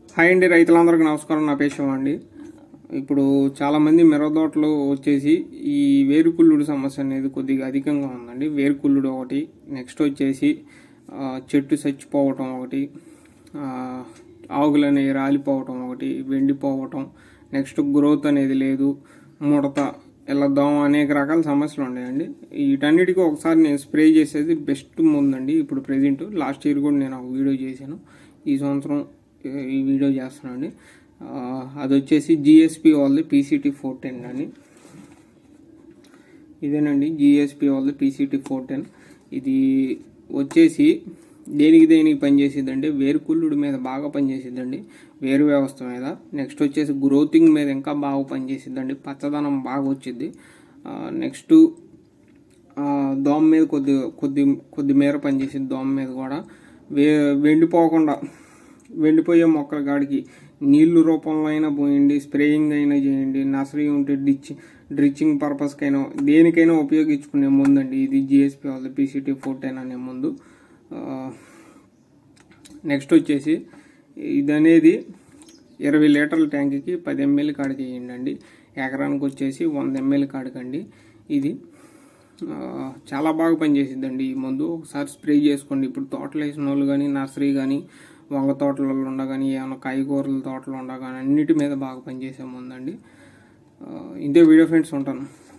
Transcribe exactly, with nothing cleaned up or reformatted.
Hi అండి, రైతులందరికీ నమస్కారం. నా పేరు శివ అండి. ఇప్పుడు చాలామంది మిరపతోటలు వచ్చేసి ఈ వేరుకుళ్ళుడు సమస్య అనేది కొద్దిగా అధికంగా ఉందండి. వేరుకుళ్ళుడు ఒకటి, నెక్స్ట్ వచ్చేసి చెట్టు చచ్చిపోవటం ఒకటి, ఆకులు అనేవి రాలిపోవటం ఒకటి, వెండిపోవటం, నెక్స్ట్ గ్రోత్ అనేది లేదు, ముడత, ఇలా దోమ, అనేక రకాల సమస్యలు ఉన్నాయండి. వీటన్నిటికీ ఒకసారి నేను స్ప్రే చేసేది బెస్ట్ ముందండి. ఇప్పుడు ప్రెజెంట్ లాస్ట్ ఇయర్ కూడా నేను ఒక వీడియో చేశాను, ఈ సంవత్సరం ఈ వీడియో చేస్తున్నానండి. అది వచ్చేసి జిఎస్పి వాళ్ళది పీసీటీ ఫోర్ టెన్ అని, ఇదేనండి జిఎస్పి వాళ్ళది పీసీటీ ఫోర్ టెన్. ఇది వచ్చేసి దేనికి దేనికి పనిచేసిద్దంటే వేరుకుళ్ళుడి మీద బాగా పనిచేసిద్దండి, వేరు వ్యవస్థ మీద. నెక్స్ట్ వచ్చేసి గ్రోతింగ్ మీద ఇంకా బాగా పనిచేసిద్దండి, పచ్చదనం బాగా వచ్చింది. నెక్స్ట్ దోమ మీద కొద్ది కొద్ది కొద్ది మేర పనిచేసింది, దోమ మీద కూడా. వే వెండిపోకుండా వెండిపోయే మొక్కల కాడికి నీళ్లు రూపంలో అయినా పోయండి, స్ప్రేయింగ్ అయినా చేయండి, నర్సరీ ఉంటే డ్రిచ్ డ్రిచ్చింగ్ పర్పస్కైనా దేనికైనా ఉపయోగించుకునే ముందండి ఇది జిఎస్పి వాళ్ళది పీసీటీ ఫోర్ టెన్ అనే ముందు. నెక్స్ట్ వచ్చేసి ఇది అనేది ఇరవై లీటర్ల ట్యాంక్కి పది ఎంఎల్ కాడికి వేయండి అండి. ఎకరానికి వచ్చేసి వంద ఎంఎల్ కాడికండి. ఇది చాలా బాగా పనిచేసిద్దండి ఈ మందు. ఒకసారి స్ప్రే చేసుకోండి. ఇప్పుడు తోటలు వేసిన వాళ్ళు కానీ, నర్సరీ కానీ, వంగ తోటలలో ఉండగాని, ఏమైనా కాయగూరల తోటలు ఉండగాని అన్నిటి మీద బాగా పనిచేసే ముందండి. ఇంతే వీడియో ఫ్రెండ్స్, ఉంటాను.